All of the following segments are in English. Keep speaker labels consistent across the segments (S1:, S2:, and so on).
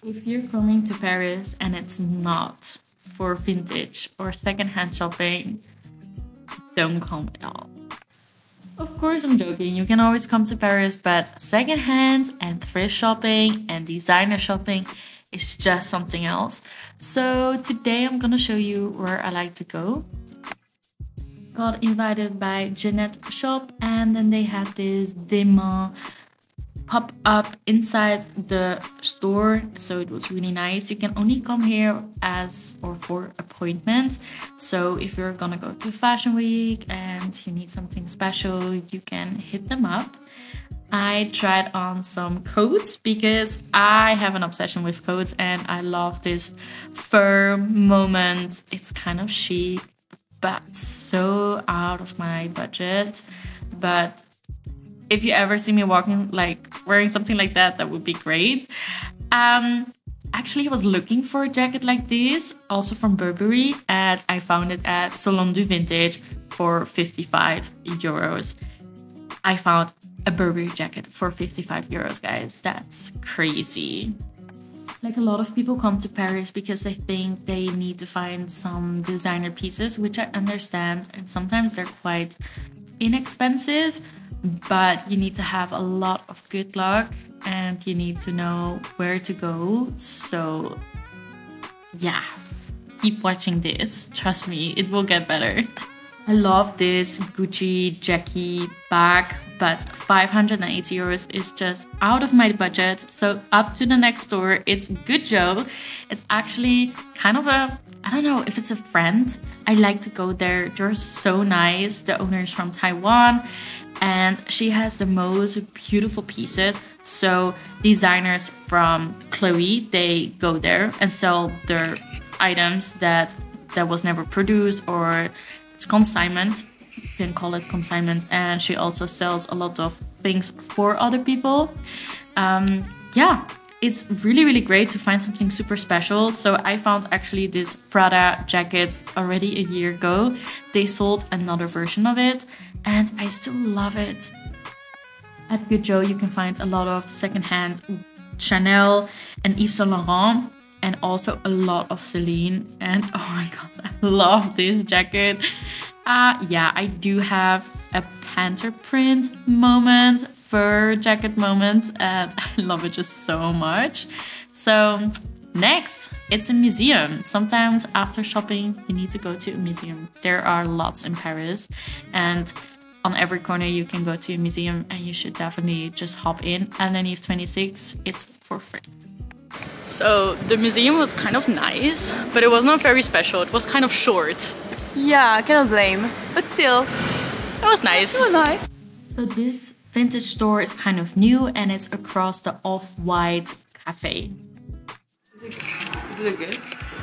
S1: If you're coming to Paris and it's not for vintage or secondhand shopping, don't come at all. Of course, I'm joking. You can always come to Paris, but secondhand and thrift shopping and designer shopping is just something else. So today I'm gonna show you where I like to go. Got invited by Jeanette shop, and then they had this demo pop up inside the store, so it was really nice. You can only come here as or for appointments, so if you're gonna go to fashion week and you need something special, you can hit them up. I tried on some coats because I have an obsession with coats and I love this fur moment. It's kind of chic but so out of my budget. But if you ever see me walking, like wearing something like that, that would be great. Actually, I was looking for a jacket like this, also from Burberry, and I found it at Salon Du Vintage for 55 euros. I found a Burberry jacket for 55 euros, guys. That's crazy. Like, a lot of people come to Paris because they think they need to find some designer pieces, which I understand, and sometimes they're quite inexpensive, but you need to have a lot of good luck and you need to know where to go. So yeah, keep watching this. Trust me, it will get better. I love this Gucci Jackie bag, but 580 euros is just out of my budget. So up to the next store, it's Goodjoo. It's actually kind of a, I don't know if it's a friend. I like to go there. They're so nice. The owner is from Taiwan and she has the most beautiful pieces. So designers from Chloe, they go there and sell their items that was never produced, or it's consignment. You can call it consignment. And she also sells a lot of things for other people. Yeah, it's really, really great to find something super special. So I found actually this Prada jacket already a year ago. They sold another version of it and I still love it. At Goodjoo, you can find a lot of secondhand Chanel and Yves Saint Laurent, and also a lot of Celine. And oh my god, I love this jacket. Yeah, I do have a panther print moment, fur jacket moment, and I love it just so much. So next, it's a museum. Sometimes after shopping, you need to go to a museum. There are lots in Paris, and on every corner you can go to a museum, and you should definitely just hop in. Underneath 26, it's for free. So the museum was kind of nice, but it was not very special. It was kind of short.
S2: Yeah, kind of lame, but still,
S1: it was nice.
S2: It was nice.
S1: So this vintage store is kind of new and it's across the Off-White cafe.
S2: Does it look good?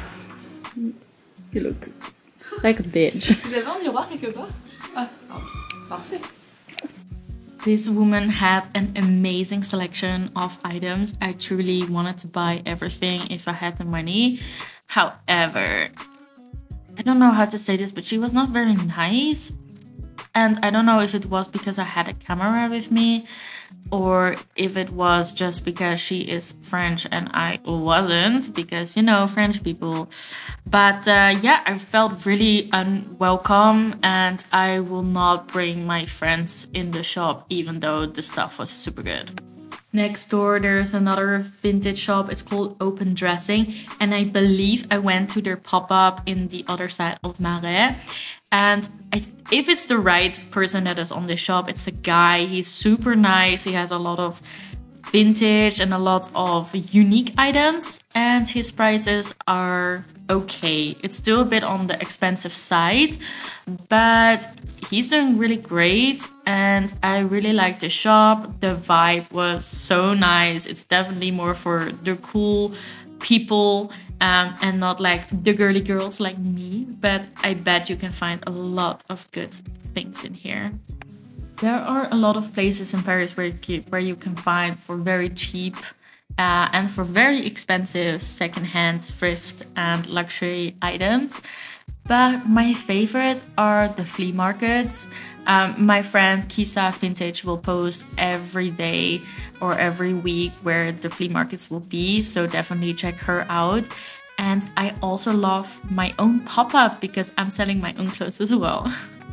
S1: You look like a bitch.
S2: Vous avez un miroir quelque part? Ah, parfait.
S1: This woman had an amazing selection of items. I truly wanted to buy everything if I had the money. However, I don't know how to say this, but she was not very nice. And I don't know if it was because I had a camera with me or if it was just because she is French and I wasn't, because, you know, French people. But yeah, I felt really unwelcome and I will not bring my friends in the shop, even though the stuff was super good. Next door, there's another vintage shop. It's called Open Dressing. And I believe I went to their pop-up in the other side of Marais. And if it's the right person that is on this shop, it's a guy. He's super nice. He has a lot of vintage and a lot of unique items. And his prices are okay. It's still a bit on the expensive side, but he's doing really great. And I really like the shop. The vibe was so nice. It's definitely more for the cool people and not like the girly girls like me. But I bet you can find a lot of good things in here. There are a lot of places in Paris where you can find for very cheap and for very expensive secondhand thrift and luxury items. But my favorite are the flea markets. My friend Kisa Vintage will post every day or every week where the flea markets will be, so definitely check her out. And I also love my own pop-up because I'm selling my own clothes as well.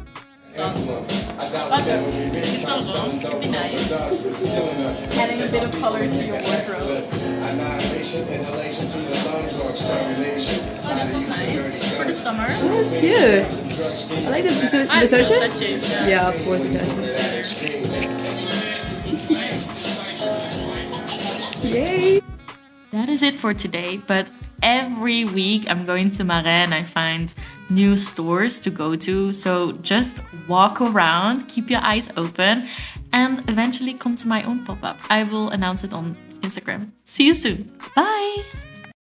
S1: It'd be nice. Adding a bit of color to your wardrobe. Oh, this is nice. For the summer.
S2: Oh, that's cute. I like the Versace. Yeah, of course, Versace. Yay!
S1: That is it for today, but every week I'm going to Marais and I find new stores to go to, so just walk around, keep your eyes open, and eventually come to my own pop-up. I will announce it on Instagram. See you soon. Bye!